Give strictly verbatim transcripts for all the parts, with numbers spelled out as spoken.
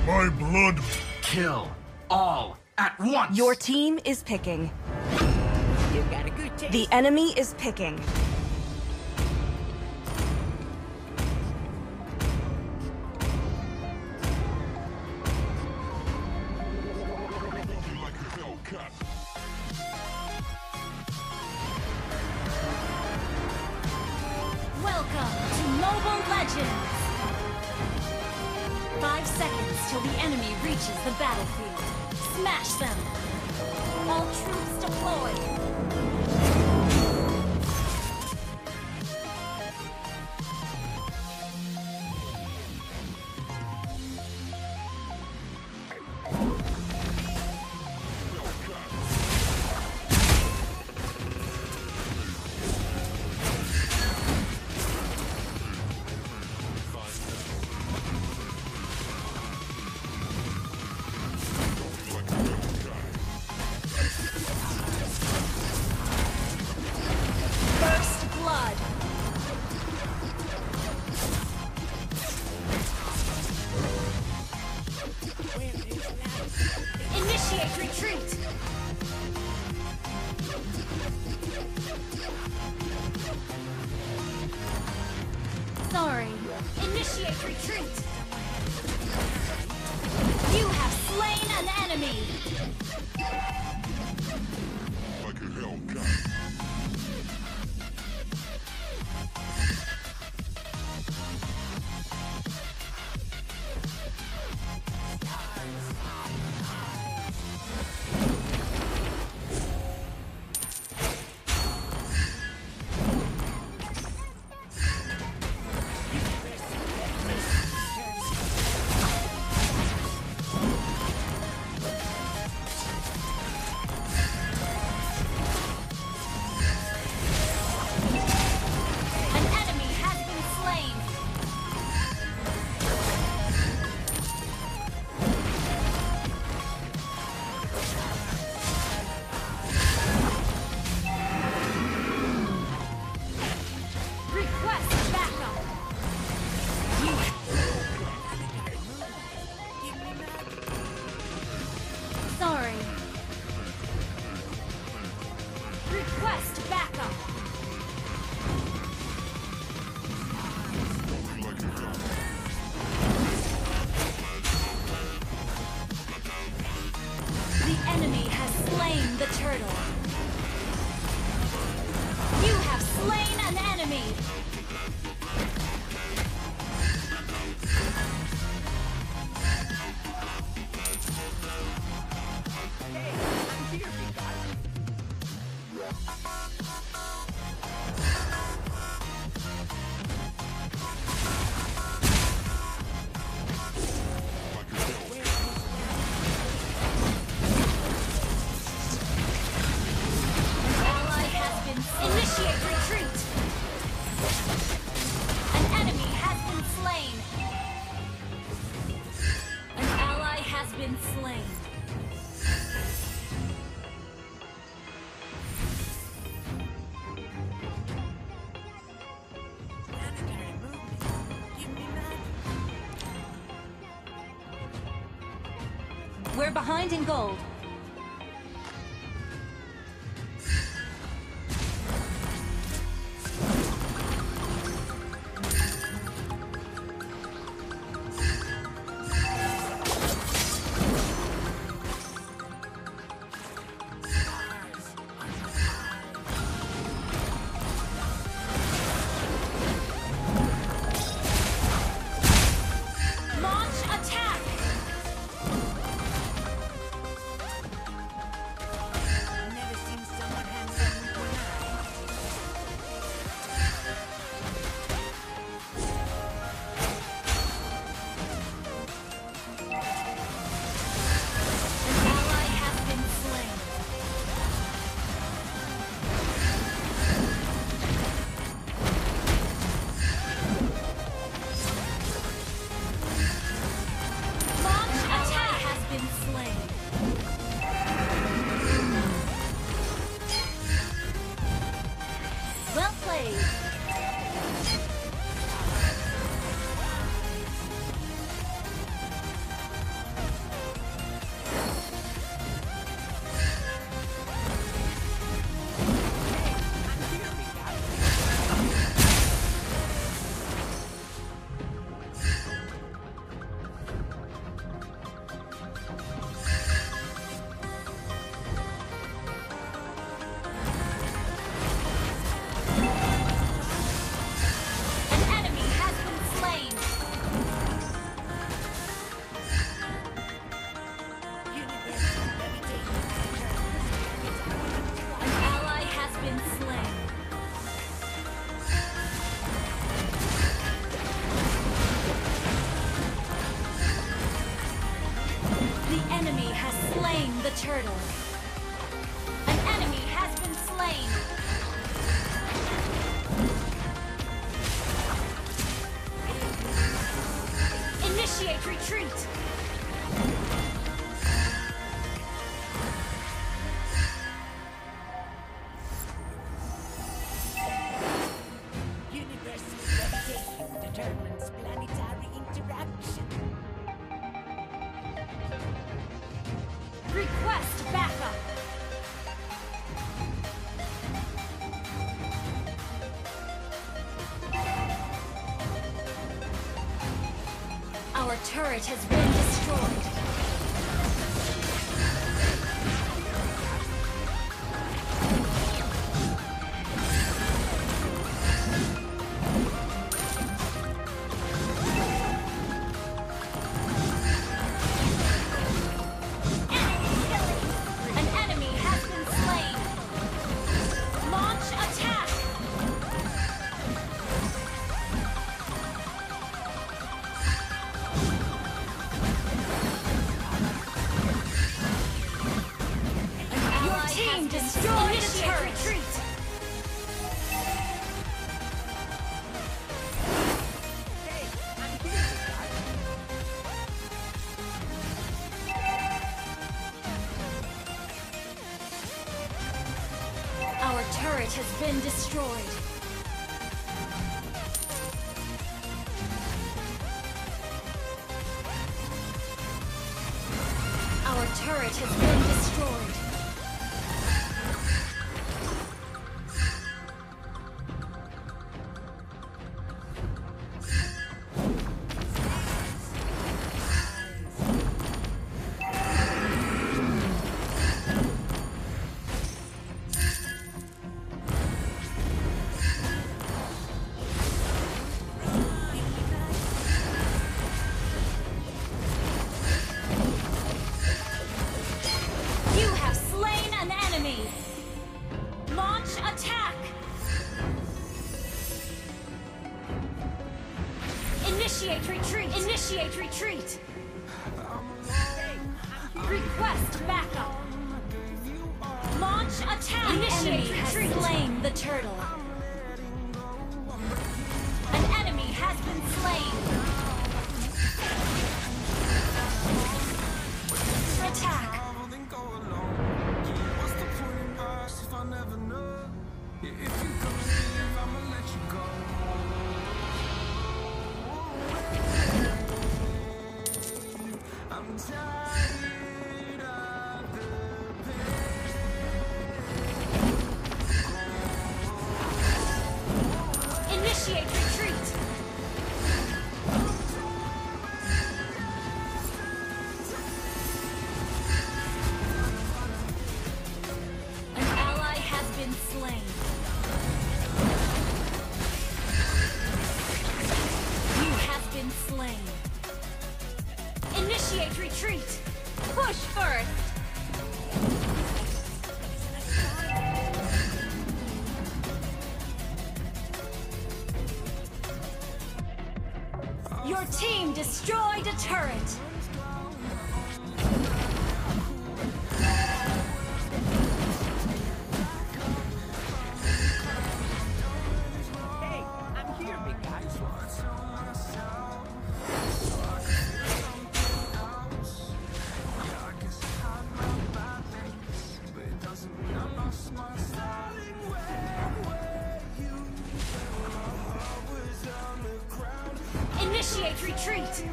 My blood. Kill all at once. Your team is picking. You got a good taste. The enemy is picking. Welcome to Mobile Legends! Five seconds till the enemy reaches the battlefield. Smash them! All troops deployed! First blood! Initiate retreat! Sorry. Initiate retreat! You have slain an enemy! Like a Hellcat. An enemy has been slain! Request backup! Sorry. Request backup! The enemy has slain the turtle. You have slain an enemy. Ally has been initiate retreat. An enemy has been slain. An ally has been slain. We're behind in gold. Launch attack! The enemy has slain the turtle. An enemy has been slain. Initiate retreat. Universal gravitation determines planetary interaction. Request backup. Our turret has been destroyed. An enemy has been slain. Launch attack. Your team destroyed the turret. Retreat. Our turret has been destroyed. Our turret has been destroyed. You have slain an enemy. Launch attack. Initiate retreat. Initiate retreat. Request backup. Launch attack. Initiate retreat. Has slain the turtle. An enemy has been slain. Attack. Initiate retreat. An ally has been slain. You have been slain. Initiate retreat. Push first. Your team destroyed a turret. Hey, I'm here, big guy. Initiate retreat.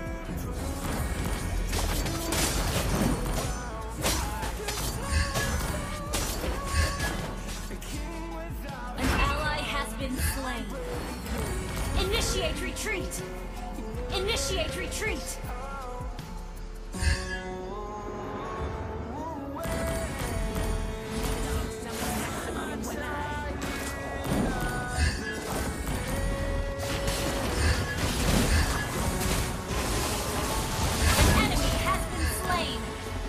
An ally has been slain. Initiate retreat. Initiate retreat. An enemy has been slain.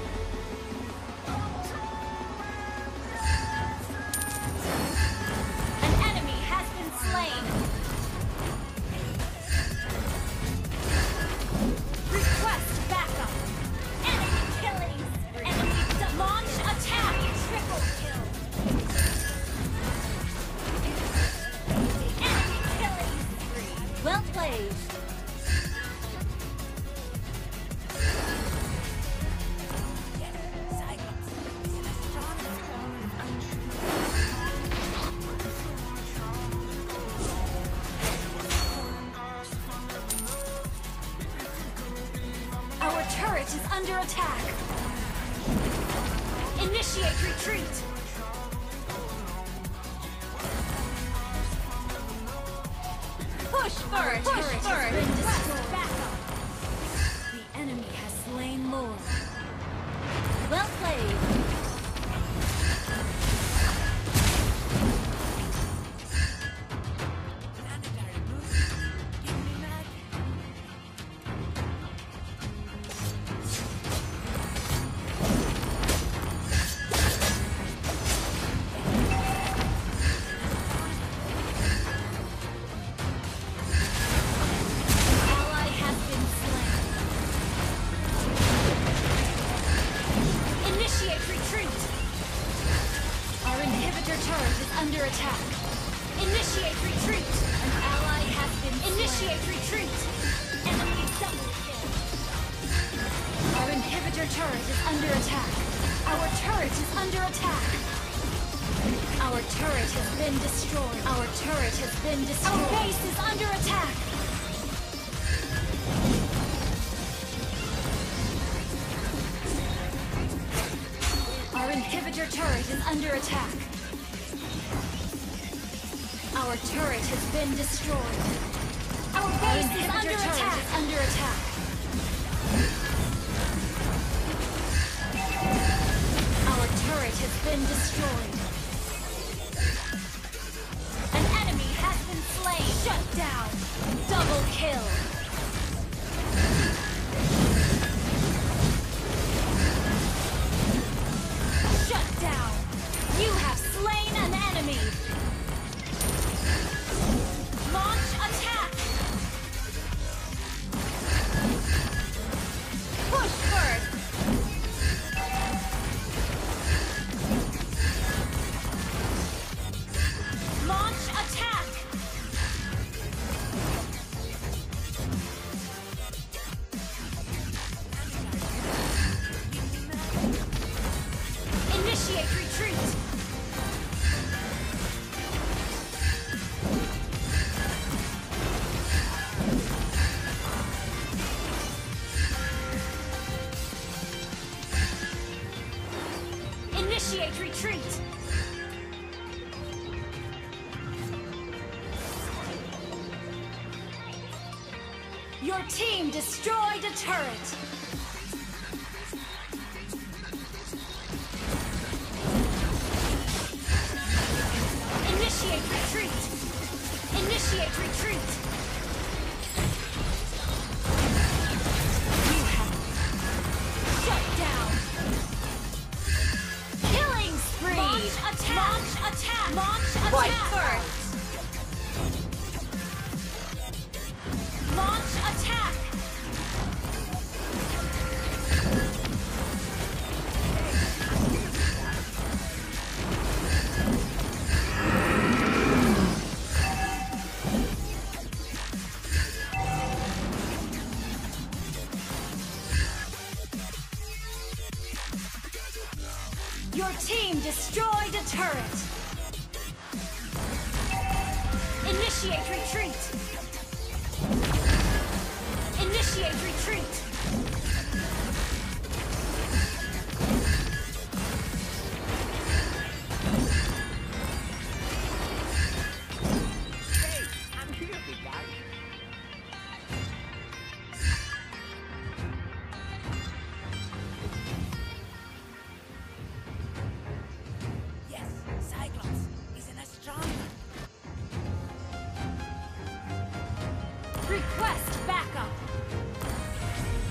An enemy has been slain. Request is under attack. Initiate retreat. Push for it. Push for it. Request backup. The enemy has slain Lord. Well played. under attack. Initiate retreat. An ally has been Initiate slain. retreat. Enemy double kill. Our inhibitor turret is under attack. Our turret is under attack. Our turret has been destroyed. Our turret has been destroyed. Our base is under attack. Our inhibitor turret is under attack. Our turret has been destroyed. Our base Our is under attack. Is under attack. Our turret has been destroyed. An enemy has been slain. Shut down. Double kill. Shut down. You have slain an enemy. Launch attack! Push first! Launch attack! Initiate retreat! Initiate retreat! Your team destroyed a turret! Initiate retreat! Initiate retreat! You have... Shut down! Killing spree! Launch attack! Launch attack! Launch attack! Right first! Launch attack! Your team destroyed a turret! Initiate retreat! Initiate retreat! Hey, I'm here, big guy. Yes, Cyclops isn't as strong. Request backup!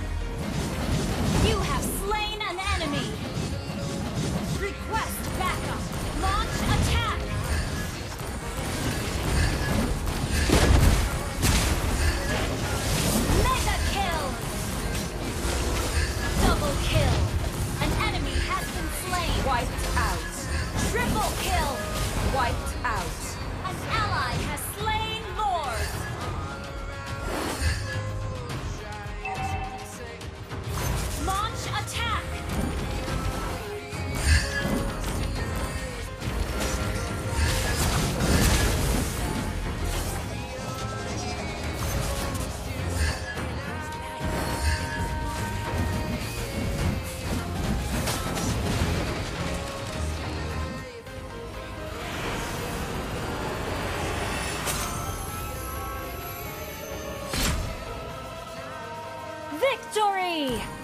Victory!